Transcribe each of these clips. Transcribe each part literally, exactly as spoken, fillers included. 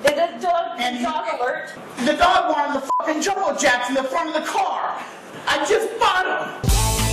Did the dog, And the dog alert? The dog wanted the fucking jumbo jacks in the front of the car. I just bought them.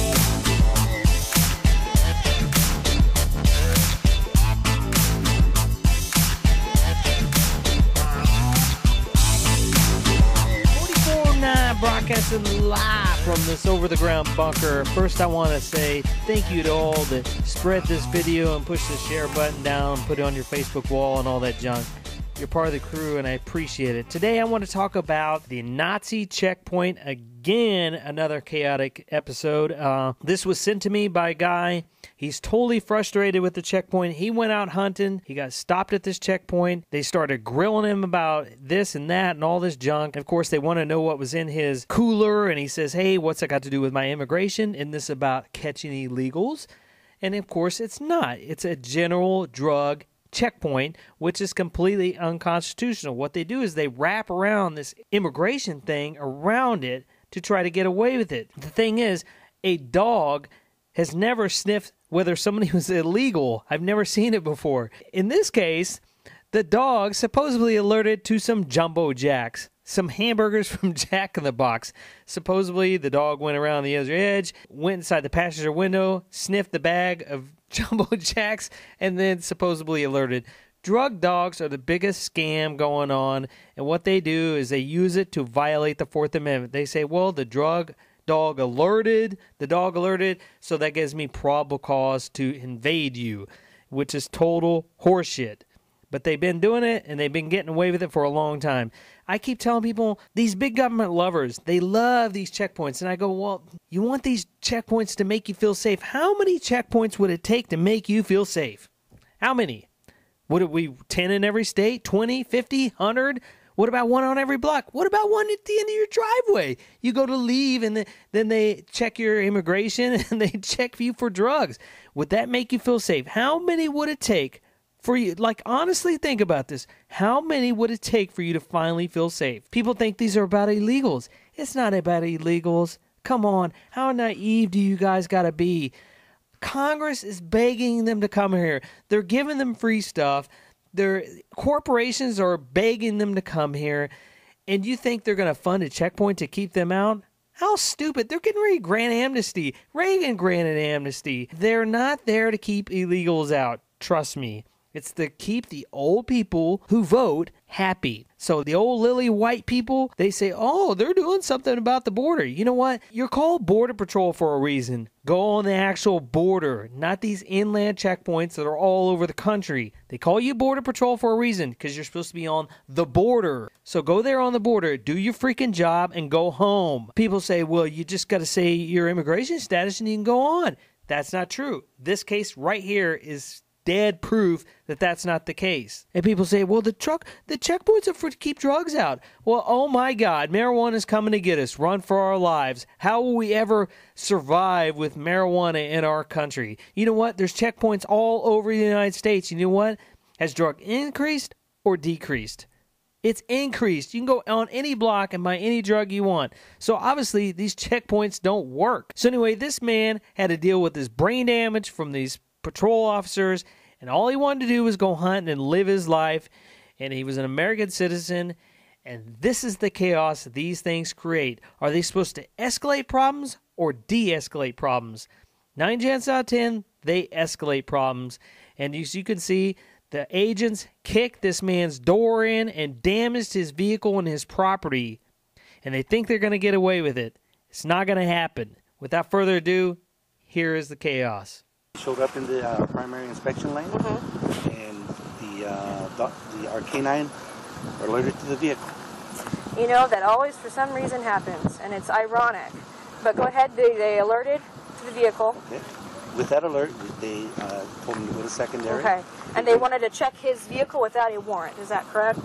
Broadcasting live from this over-the-ground bunker. First, I want to say thank you to all that spread this video and push the share button down, put it on your Facebook wall and all that junk. You're part of the crew, and I appreciate it. Today, I want to talk about the Nazi checkpoint again. Another chaotic episode. Uh, this was sent to me by a guy. He's totally frustrated with the checkpoint. He went out hunting. He got stopped at this checkpoint. They started grilling him about this and that and all this junk. Of course, they want to know what was in his cooler. And he says, hey, what's that got to do with my immigration? Isn't this about catching illegals? And of course, it's not. It's a general drug checkpoint, which is completely unconstitutional. What they do is they wrap around this immigration thing around it to try to get away with it. The thing is, a dog has never sniffed whether somebody was illegal. I've never seen it before. In this case, the dog supposedly alerted to some jumbo jacks, some hamburgers from Jack in the Box. Supposedly, the dog went around the other edge, went inside the passenger window, sniffed the bag of jumbo jacks, and then supposedly alerted. Drug dogs are the biggest scam going on, and what they do is they use it to violate the Fourth Amendment. They say, well, the drug dog alerted, the dog alerted, so that gives me probable cause to invade you, which is total horseshit. But they've been doing it, and they've been getting away with it for a long time. I keep telling people, these big government lovers, they love these checkpoints. And I go, well, you want these checkpoints to make you feel safe. How many checkpoints would it take to make you feel safe? How many? Would it be ten in every state, twenty, fifty, one hundred? What about one on every block? What about one at the end of your driveway? You go to leave, and then they check your immigration, and they check you for drugs. Would that make you feel safe? How many would it take for you? Like, honestly, think about this. How many would it take for you to finally feel safe? People think these are about illegals. It's not about illegals. Come on. How naive do you guys got to be? Congress is begging them to come here. They're giving them free stuff. Their corporations are begging them to come here, and you think they're going to fund a checkpoint to keep them out? How stupid. They're getting ready to grant amnesty. Reagan granted amnesty. They're not there to keep illegals out. Trust me. It's to keep the old people who vote happy. So the old lily white people, they say, oh, they're doing something about the border. You know what? You're called Border Patrol for a reason. Go on the actual border, not these inland checkpoints that are all over the country. They call you Border Patrol for a reason because you're supposed to be on the border. So go there on the border, do your freaking job, and go home. People say, well, you just got to say your immigration status and you can go on. That's not true. This case right here is dead proof that that's not the case. And people say, well, the truck, the checkpoints are for to keep drugs out. Well, oh my God, marijuana is coming to get us. Run for our lives. How will we ever survive with marijuana in our country? You know what? There's checkpoints all over the United States. You know what? Has drug increased or decreased? It's increased. You can go on any block and buy any drug you want. So obviously, these checkpoints don't work. So anyway, this man had to deal with this brain damage from these patrol officers, and all he wanted to do was go hunting and live his life, and he was an American citizen, and this is the chaos these things create. Are they supposed to escalate problems or de-escalate problems? Nine chances out of ten, they escalate problems, and as you can see, the agents kicked this man's door in and damaged his vehicle and his property, and they think they're going to get away with it. It's not going to happen. Without further ado, here is the chaos. Showed up in the uh, primary inspection lane, Mm-hmm. and the, uh, the, the our canine alerted to the vehicle. You know, that always for some reason happens, and it's ironic. But go ahead, they, they alerted to the vehicle. Okay. With that alert, they uh, told him to go to secondary. Okay. And they wanted to check his vehicle without a warrant. Is that correct?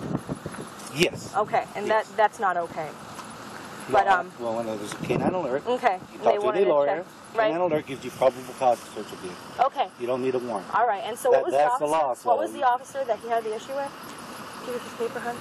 Yes. Okay. And yes. that that's not okay. Well, But um. well, when there's a canine alert, Okay. you They talk to wanted the lawyer. to check. Right. Canine alert gives you probable cause to search a vehicle. Okay. You don't need a warrant. All right. And so That- what was that's the the officer? law, so- What was the officer that he had the issue with? Give us his paper, hun.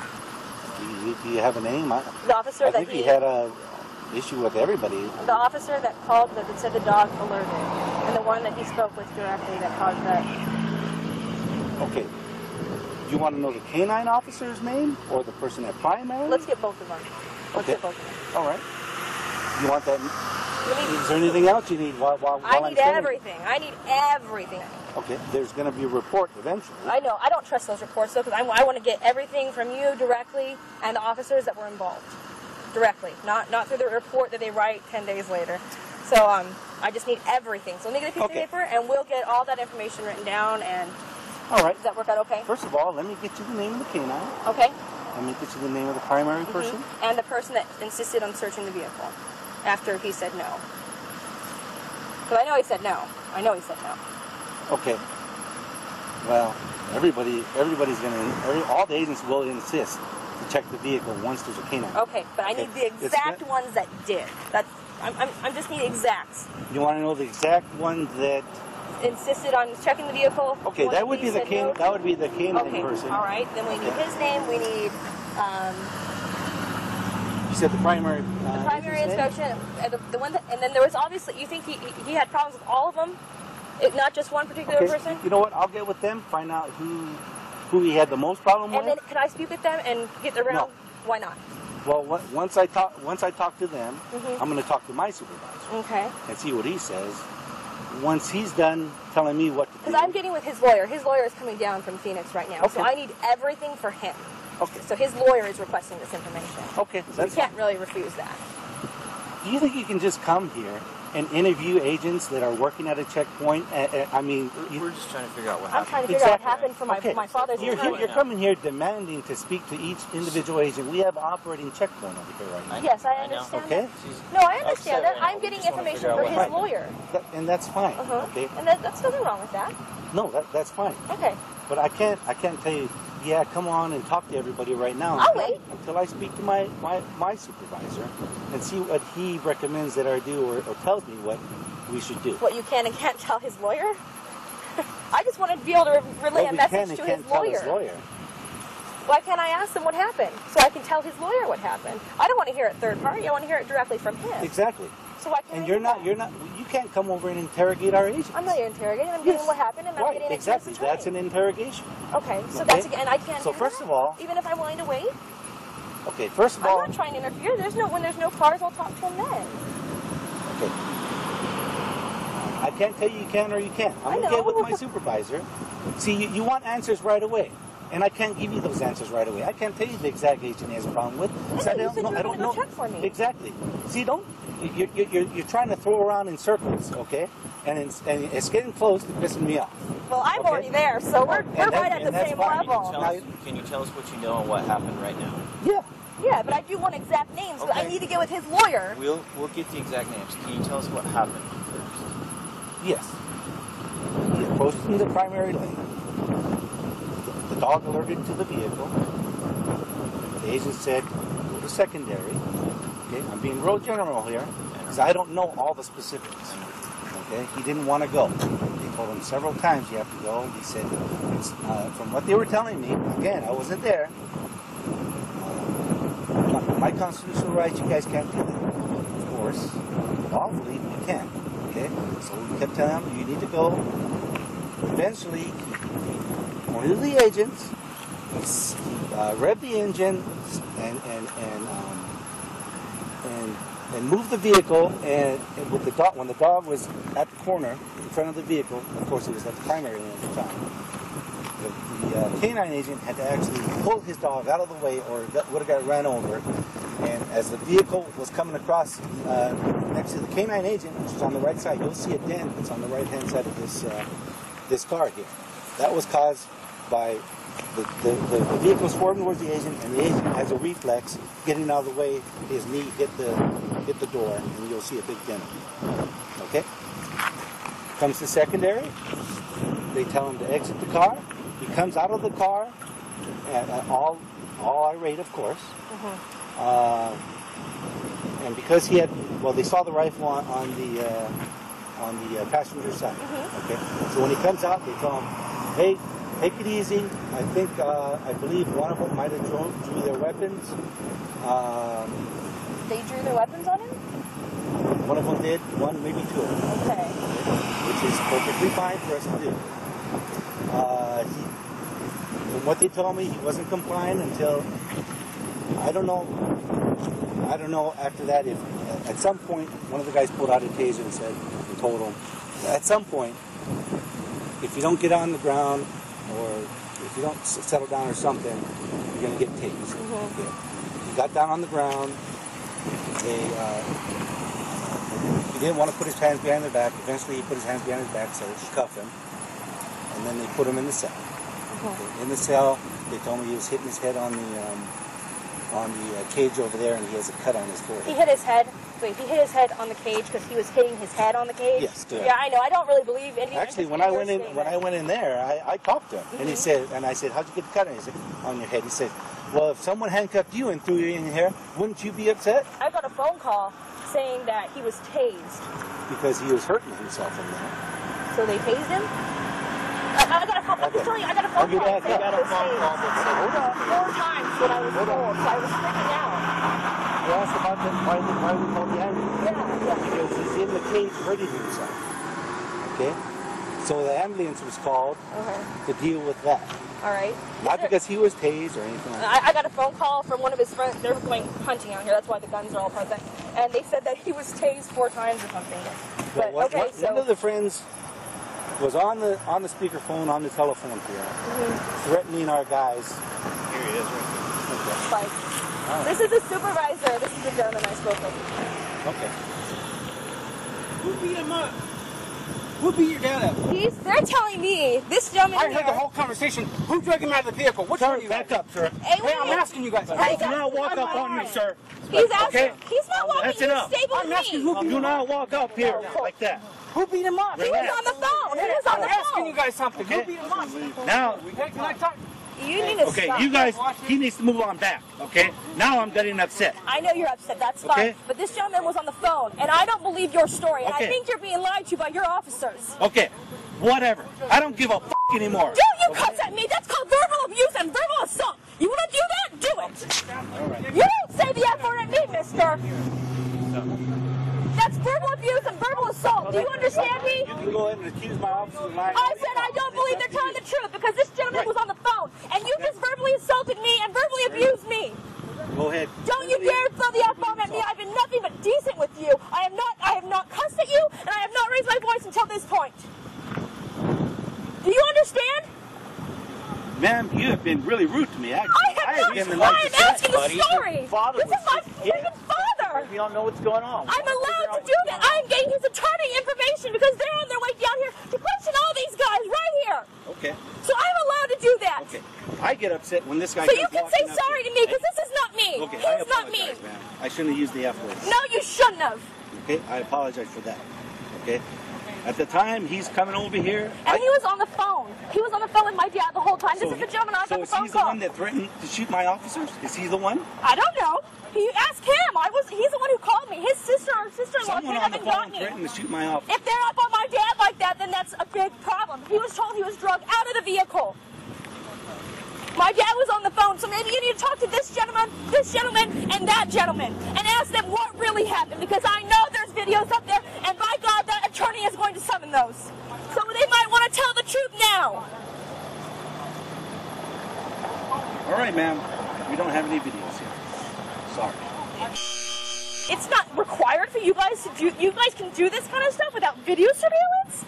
Do you, do you have a name? I, The officer I that think he had a issue with everybody. The officer that called that said the dog alerted, and the one that he spoke with directly that caused that. Okay. You want to know the canine officer's name or the person at primary? Let's get both of them. Let's Okay. get both of them. All right. You want that? Me, Is there anything else you need while, while, while I I'm need saying? everything. I need everything. Okay, there's going to be a report eventually. I know. I don't trust those reports, though, because I, I want to get everything from you directly and the officers that were involved. Directly. Not not through the report that they write ten days later. So um, I just need everything. So let me get a piece Okay. of paper, and we'll get all that information written down. And All right. does that work out okay? First of all, let me get you the name of the canine. Okay. Let me get you the name of the primary person. Mm-hmm. And the person that insisted on searching the vehicle after he said no. Because I know he said no. I know he said no. Okay. Well, everybody, everybody's going to, every, all the agents will insist to check the vehicle once there's a canine. Okay, but I Okay. need the It's exact good. ones that did. That's I'm, I'm, I'm just need exacts. You want to know the exact one that? Insisted on checking the vehicle. Okay, when that would he be the said can. no. That would be the canine Okay, person. all right. Then we need Okay. his name. We need um, You said the primary. Uh, the primary agent's name? inspection. And the, the one that, and then there was obviously you think he he- he had problems with all of them, it, not just one particular Okay. person. You know what? I'll get with them. Find out who who he had the most problem And then with. could I speak with them and get around? No. Why not? Well, what, once I talk, once I talk to them, Mhm. I'm going to talk to my supervisor Okay. and see what he says. Once he's done telling me what to do. Because I'm getting with his lawyer. His lawyer is coming down from Phoenix right now, so Okay. I need everything for him. Okay. So his lawyer is requesting this information. Okay. So That's we can't really refuse that. Do you think you can just come here and interview agents that are working at a checkpoint? Uh, uh, I mean, you, We're just trying to figure out what I'm happened. trying to figure out what Exactly. happened for my, Okay. my father's you're, attorney. here, you're coming here demanding to speak to each individual agent. We have an operating checkpoint over here right now. Yes, I I know. understand Okay. that. She's No, I upset understand that. right now. I'm We getting just wanna information figure out for what his happened. lawyer. That, and that's fine. Uh-huh. Okay. And that, that's nothing wrong with that. No, that, that's fine. Okay. But I can't. I can't tell you. Yeah, come on and talk to everybody right now. I'll until, wait. until I speak to my, my, my supervisor and see what he recommends that I do or, or tells me what we should do. What you can and can't tell his lawyer? I just want to be able to relay What a we message can and to can't his tell lawyer. his lawyer. Why can't I ask him what happened so I can tell his lawyer what happened? I don't want to hear it third party. I want to hear it directly from him. Exactly. So why can't And I you're do not. that? You're not. You can't come over and interrogate our agents. I'm not interrogating. I'm Yes. getting what happened, and I'm Right. getting it Exactly. to his That's an attorney. interrogation. Okay. So Okay. that's again. I can't. So do first that, of all- even if I'm willing to wait, Okay. First of I'm all. not trying to interfere. There's no when there's no cars. I'll talk to him then. Okay. I can't tell you you can or you can't. I'm I gonna know. get with my supervisor. See, you, you want answers right away, and I can't give you those answers right away. I can't tell you the exact agent he has a problem with. because Yeah, I you don't said know. you were I don't gonna know go check for me. exactly. See, don't you're, you're, you're, you're trying to throw around in circles, okay? And it's, and it's getting close to pissing me off. Well, I'm Okay. already there, so we're, And we're that- right at and the that's same fine. level. Tell us, can you tell us what you know and what happened right now? Yeah. Yeah, but I do want exact names. But I Okay. need to get with his lawyer. We'll we'll get the exact names. Can you tell us what happened first? Yes. He approached me the primary lane. The dog alerted to the vehicle. The agent said, go to secondary. Okay, I'm being real general here because I don't know all the specifics. Okay, he didn't want to go. They told him several times you have to go. He said, it's, uh, from what they were telling me, again, I wasn't there. Uh, my constitutional rights, you guys can't do that. Of course, lawfully we can. Okay, so we kept telling him you need to go. Eventually, one of the agents uh, revved the engine and and and um, and and moved the vehicle. And, and with the dog, when the dog was at the corner in front of the vehicle, of course it was at the primary lane at the time. The, the uh, canine agent had to actually pull his dog out of the way, or would have got ran over. And as the vehicle was coming across uh, next to the canine agent, which is on the right side, you'll see a dent that's on the right-hand side of this uh, this car here. That was caused by the, the, the, the vehicle swerving towards the agent, and the agent has a reflex getting out of the way. His knee hit the hit the door, and you'll see a big dent. Okay. Comes to secondary. They tell him to exit the car. He comes out of the car, at, uh, all all irate, of course. Mm-hmm. Uh, and because he had, well, they saw the rifle on, on the uh, on the uh, passenger side. Mm-hmm. Okay, so when he comes out, they tell him, "Hey, take it easy." I think, uh, I believe one of them might have drew, drew their weapons. Um, They drew their weapons on him? one of them did, one maybe two of them, Okay. which is perfectly fine for us to do. Uh, he, from what they told me, he wasn't complying until, I don't know, I don't know after that if, at some point, one of the guys pulled out a taser and said, and told him, at some point, if you don't get on the ground or if you don't s- settle down or something, you're going to get tased. Mm-hmm. Okay. He got down on the ground. They, uh, he didn't want to put his hands behind their back. Eventually, he put his hands behind his back, so they cuffed him. And then they put him in the cell. Mm-hmm. In the cell, they told me he was hitting his head on the um, on the uh, cage over there, and he has a cut on his forehead. He hit his head. Wait, he hit his head on the cage because he was hitting his head on the cage. Yes, correct. Yeah, I know. I don't really believe any. Actually, when I went in, when I went in there, I, I talked to him, mm-hmm. and he said, and I said, "How'd you get the cut on?" He said, "On your head." He said, "Well, if someone handcuffed you and threw you in here, wouldn't you be upset?" I got a phone call saying that he was tased. Because he was hurting himself in there. So they tased him. I, I got a phone. Okay. I'm telling you, I got a phone Okay, call back saying up. he was tased. Hold on. Four times when I was Hold on. told, so I was freaking out. You asked about the, why, the, why we called the ambulance. Yeah, yeah. Because he's in the cage hurting himself. Okay? So the ambulance was called Okay. to deal with that. All right. Not Is there- because he was tased or anything like that. I, I got a phone call from one of his friends. They were going hunting out here. That's why the guns are all present. And they said that he was tased four times or something. But Well, one, okay, one, so one of the friends was on the on the speakerphone on the telephone here, mm-hmm. threatening our guys. Here he is, right Okay. like, All right. this is the supervisor. This is the gentleman I spoke with. Okay. Who beat him up? Who beat your dad up? He's. They're telling me this gentleman I here. heard the whole conversation. Who dragged him out of the vehicle? Which one Sir, of you back guys? up, sir. Hey, Hey, I'm wait. asking you guys. Hey, Hey, Do not walk up on me, sir. He's asking. Okay. He's not walking. That's He's enough. stable I'm with asking me. who beat Do him up. not walk up here like that. Who beat him up? He was on the phone. He was on I'm the asking phone. you guys something. Who Okay. beat him up? Now, Hey, can I talk? You need to okay, stop. you guys, he needs to move on back, okay? Now I'm getting upset. I know you're upset. That's fine. Okay. But this gentleman was on the phone, and I don't believe your story. And I Okay. think you're being lied to by your officers. Okay, whatever. I don't give a f anymore. Do you cuss at me? That's called verbal abuse and verbal assault. You want to do that? Do it. You don't say the F word at me, mister. That's verbal abuse and verbal assault. Do you understand me? You can go ahead and accuse my officers of lying. I said I don't believe they're telling the truth because this gentleman was on the phone, and you just verbally assaulted me and verbally abused me. Go ahead. Don't you dare throw the F-bomb at me. I've been nothing but decent with you. I am not, I have not cussed at you, and I have not raised my voice until this point. Do you understand? Ma'am, you have been really rude to me. I, I have been not. like I am to asking buddy. the story. Your father This is was my just- freaking yeah. father. We don't know what's going on. I'm allowed to do that. I'm getting his attorney information because they're on their way down here to question all these guys right here. Okay, So I'm allowed to do that. okay. I get upset when this guy So comes you can walking say up sorry here. to me because this is not me. Okay, I He's not me. apologize, ma'am. I shouldn't have used the F word. No, you shouldn't have. Okay, I apologize for that. Okay, at the time he's coming over here. And I- he was on the phone. He was on the phone with my dad the whole time. This so is the he- gentleman I was so on the is phone he the call. one that threatened to shoot my officers? Is he the one? I don't know. He asked him. I was. He's the one who called me. His sister or sister-in-law Someone came on up the and got phone me. threatened to shoot my officers. If they're up on my dad like that, then that's a big problem. He was told he was drugged out of the vehicle. My dad was on the phone, so maybe you need to talk to this gentleman, this gentleman, and that gentleman, and ask them what really happened, because I know there's videos up there, and by God, that attorney is going to summon those. So they might want to tell the truth now. All right, ma'am. We don't have any videos here. Sorry. It's not required for you guys to do. You guys can do this kind of stuff without video surveillance,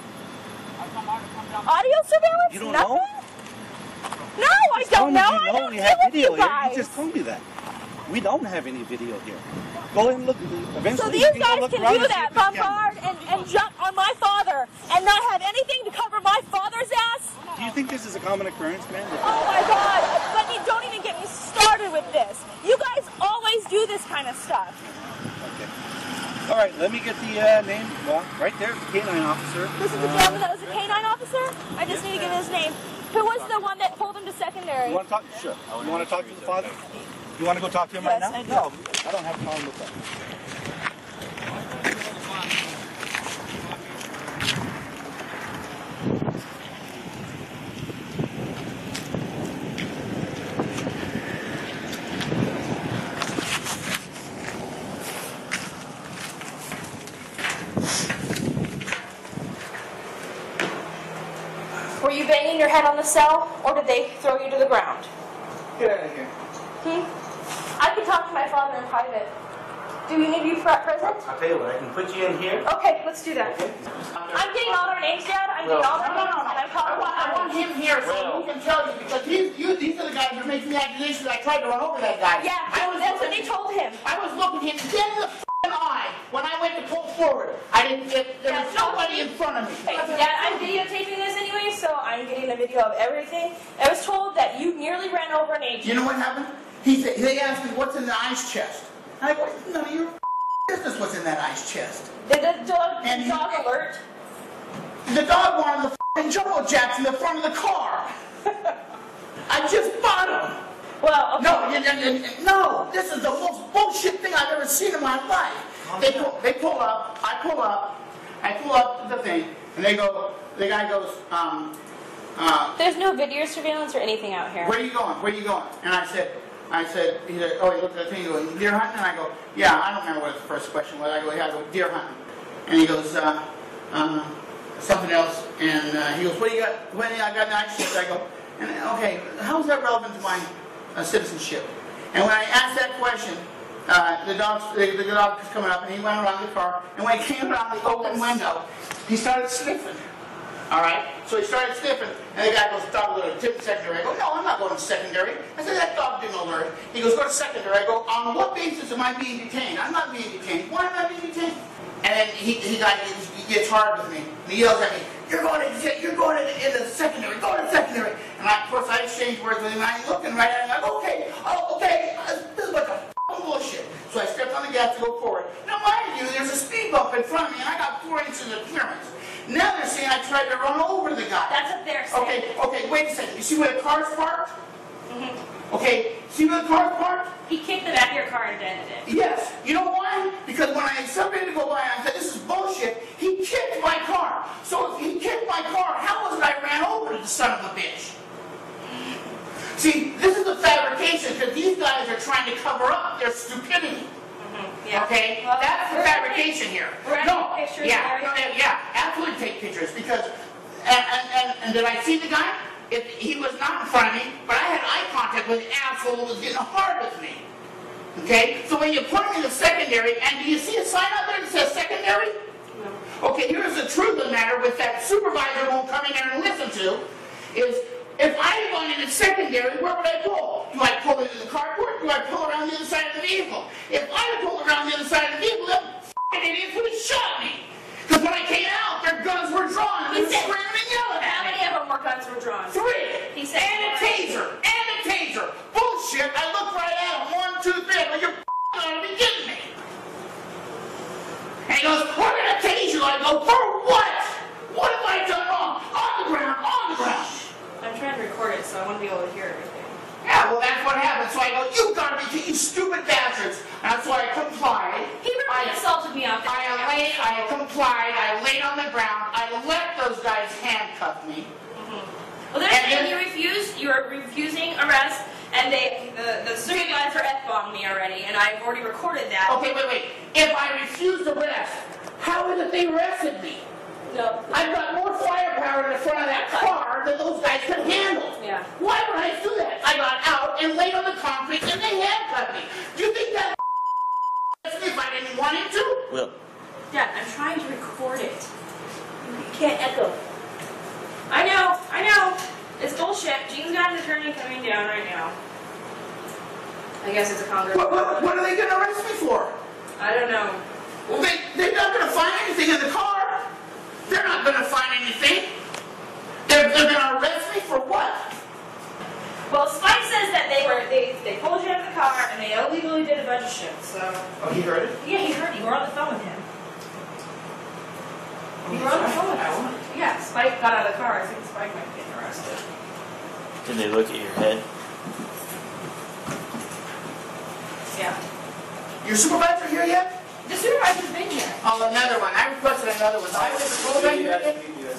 audio surveillance. You don't Nothing. know? No, I don't know. I You know don't we deal have with video you here. guys. You just told me that. We don't have any video here. Go and look. Eventually, So you these can go guys look can around do and see that, if it's camera. bombard and, and jump on my father, and not have anything to cover my father's ass? Do you think this is a common occurrence, man? Oh my God! Let me, don't even get me started with this. You guys always do this kind of stuff. Okay. All right, let me get the uh, name. Well, right there, the canine officer. This is the Uh, gentleman that was a canine officer? I just need to get his name. Who was the one that pulled him to secondary? You want to talk? Sure. You want to talk to the father? You want to go talk to him right Yes, now? I do. No, I don't have a problem with that. Were you banging your head on the cell, or did they throw you to the ground? Get out of here. Hmm? I could talk to my father in private. Do we need you present? I'll tell you what, I can put you in here. Okay, let's do that. I'm getting all our names, Dad. I'm getting all No, our no, no, names, no. and I'm I calling want, I want him here so he can tell you, because he's, you, these are the guys who are making the accusations. I tried to run over that guy. Yeah, I was that's what looking- they told him. I was looking him dead in the f***ing eye when I went to pull forward. I didn't get, there was That's not- nobody in front of me. Dad, I'm videotaping this anyway, so I'm getting a video of everything. I was told that you nearly ran over an agent. You know what happened? He said, they asked me, what's in the ice chest? And I go, none of your business what's in that ice chest. Did the dog, And the he- dog alert? The dog wanted the f***ing jumbo jacks in the front of the car. I just bought them. Well, okay. No, and, and, and, no, this is the most bullshit thing I've ever seen in my life. They pull, they pull up, I pull up, I pull up the thing, and they go, the guy goes, um, uh, There's no video surveillance or anything out here. where are you going? Where are you going? And I said, I said, he said, oh, he looked at the thing, he goes, deer hunting? And I go, yeah, I don't remember what his first question was. I go, yeah, I go, deer hunting. And he goes, uh, uh, something else, and uh, he goes, what do you got, what do you got in the ice chest? I go, and, okay, how is that relevant to my uh, citizenship? And when I asked that question, uh, the dog, the, the dog was coming up, and he went around the car, and when he came around the open window, he started sniffing. All right, so he started sniffing, and the guy goes, dog, go to secondary. I go, no, I'm not going to secondary. I said, that dog didn't alert. He goes, go to secondary. I go, on what basis am I being detained? I'm not being detained. Why am I being detained? And then he, he, got, he gets hard with me. And he yells at me, you're going to, you're going to, into secondary, go to secondary. And I, of course, I exchanged words with him, and I'm looking right at him. I go, okay, oh, okay, uh, this is like a f***ing bullshit. So I stepped on the gas to go forward. Now, mind you, there's a speed bump in front of me, and I got four inches of clearance. Now they're saying I tried to run over the guy. That's what they're saying. Okay, okay, wait a second. You see where the car's parked? Mm-hmm. Okay, see where the car's parked? He kicked the back of your car and dented it. Yes. You know why? Because when I somebody to go by and I said, this is bullshit, he kicked my car. So if he kicked my car, how was it I ran over the son of a bitch? See, this is a fabrication because these guys are trying to cover up their stupidity. Yeah. Okay? Well, that's the fabrication here. We're No. taking pictures Yeah. and No, everything. yeah. Absolutely take pictures because, and, and, and, and did I see the guy? If he was not in front of me, but I had eye contact with the asshole who was getting hard with me. Okay? So when you put him in the secondary, and do you see a sign out there that says secondary? No. Okay, here's the truth of the matter with that supervisor won't come in there and listen to, is if I had gone into secondary, where would I pull? Do I pull into the carport? Do I pull around the other side of the vehicle? If I had pulled around the other side of the vehicle, them f***ing idiots would have shot me. Because when I came out, their guns were drawn, and they were screaming and yelling at How me. many of them were guns were drawn? Three. He said and a taser. And a taser. Bullshit. I looked right at him. One, two, three. I'm like, you're f***ing going to be kidding me. And he goes, we're going to tase you. I go, for what? What have I done wrong? On the ground. On the ground. I'm trying to record it, so I want to be able to hear everything. Yeah, well, that's what happened. So I go, you got to be kidding, you stupid bastards. And that's why I complied. He really I, assaulted me out there. I laid, I complied. I laid on the ground. I let those guys handcuff me. Well, they're And saying then- you refused, you are refusing arrest, and they, the, the supervisor F-bombed me already, and I've already recorded that. Okay, wait, wait. If I refused arrest, how is it they arrested me? No. I've got more firepower in the front of that car than those guys could handle. Yeah. Why would I do that? I got out and laid on the concrete and they handcuffed me. Do you think that if I didn't want him to? Will. Dad, I'm trying to record it. You can't echo. I know, I know. It's bullshit. Gene's got an attorney coming down right now. I guess it's a Congress. What, what, what are they going to arrest me for? I don't know. Well, they, they're not going to find anything in the car. They're not going to find anything. They're, they're going to arrest me for what? Well, Spike says that they were they, they pulled you out of the car and they illegally did a bunch of shit. So Oh, he heard it? yeah, he heard you. You were on the phone with him. You were on the phone with him. Yeah, Spike got out of the car. I think Spike might be getting arrested. Did they look at your head? Yeah. Your supervisor here yet? The supervisor's been here. Oh, another one. I requested another one. I was supervisor here yet?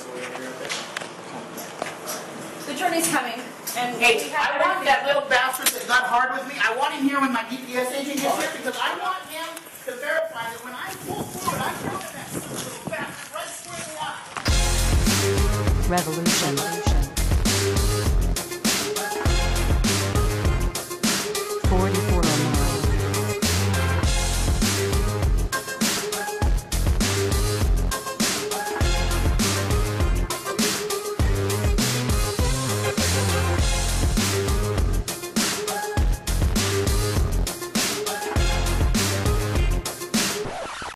The attorney's coming. And Hey, we have I want everything. that little bastard that got hard with me. I want him here when my D P S agent gets here because I want him to verify that when I pull forward, I pull that little bastard right square in the eye. Revolution.